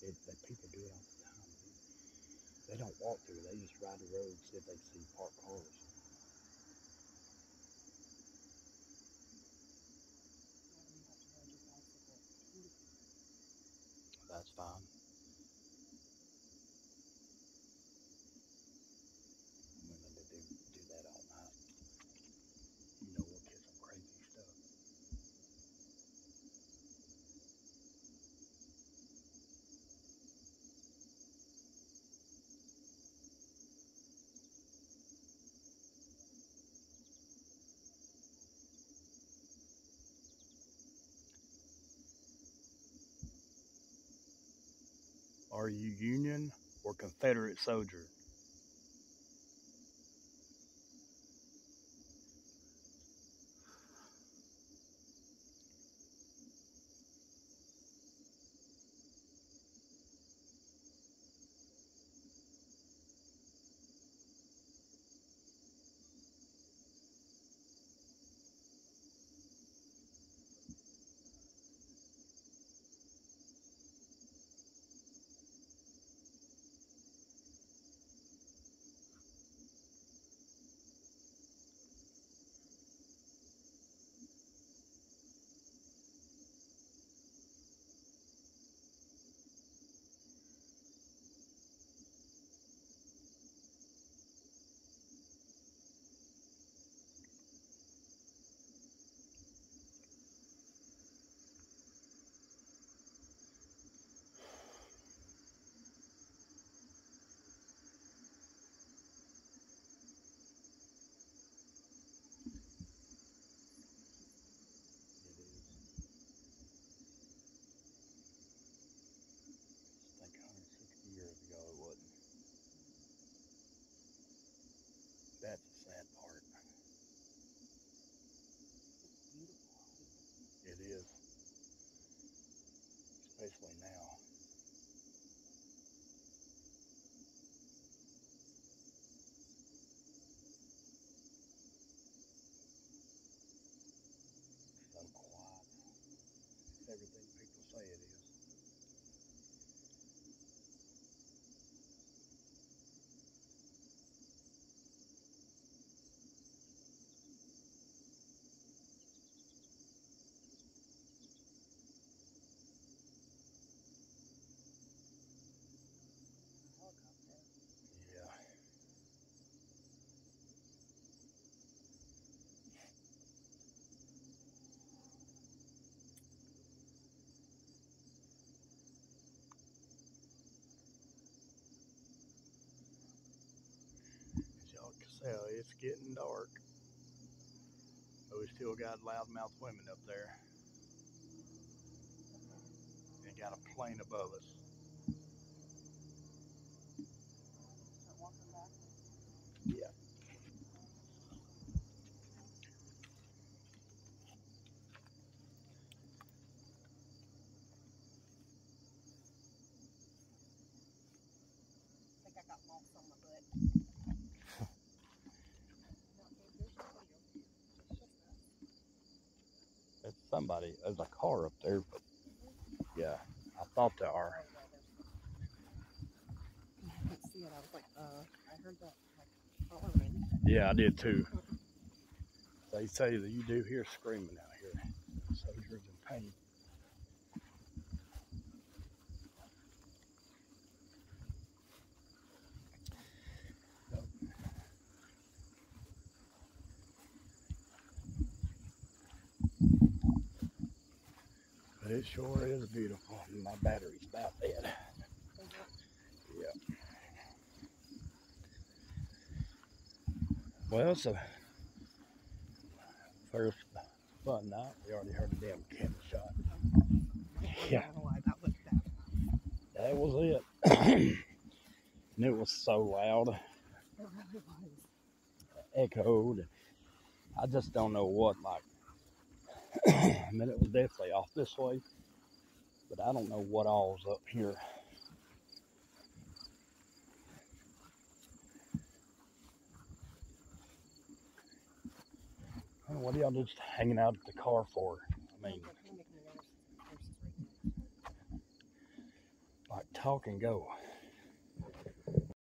that people do it all the time. They don't walk through. They just ride the road, see if they see parked cars. That's fine. I'm willing to do that all night. You know, we'll get some crazy stuff. Are you Union or Confederate soldier? I think 160 years ago it wasn't. That's the sad part. It is. Especially now. So quiet. It's everything people say it is. Yeah. As y'all can tell, it's getting dark. But we still got loudmouth women up there. And got a plane above us. Yeah. It's somebody. There's a car up there, but yeah, I thought there are. I didn't see it. I was like, I heard that hollering. Yeah, I did too. They say that you do hear screaming out here. Soldiers in pain. But it sure is beautiful. My battery's about dead. Yeah. Well, it's the first fun night. We already heard a damn cannon shot. Yeah. That was it. And it was so loud. It really was. Echoed. I just don't know what, like, I mean, it was definitely off this way, but I don't know what all's up here. What are y'all just hanging out at the car for? I mean, like talk and go.